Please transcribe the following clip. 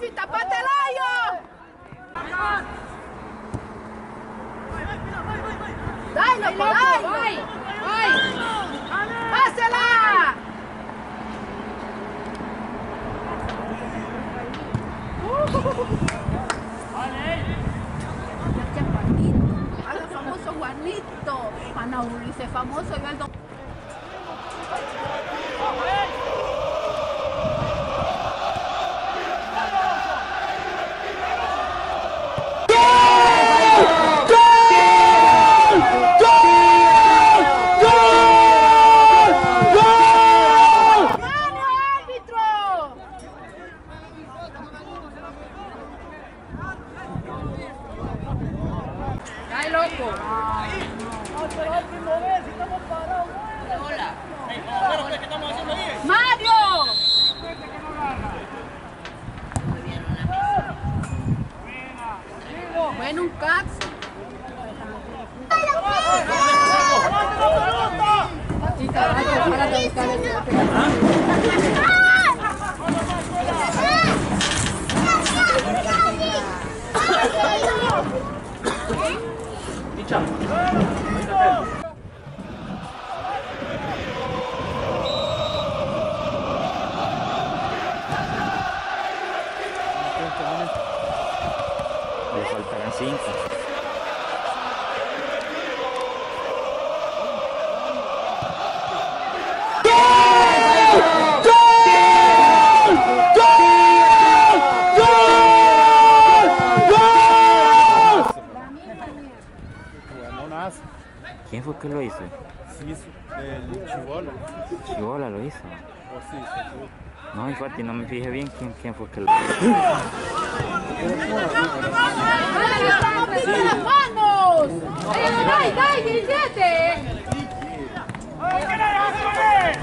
Sofi, tapate el hoyo. Dai, loco, dai. ¡Pásela! Haga famoso Juanito. Juan Mauricio famoso y el doctor. ¡Ay, loco! ¡Mario! Bueno, un cax. Le faltarán 5. ¿Quién fue que lo hizo? Sí, el Chibola. Chibola lo hizo. Oh, sí, sí. No, infatti, no me fijé bien quién fue que lo hizo. ¡Vamos! ¡Dai, 17!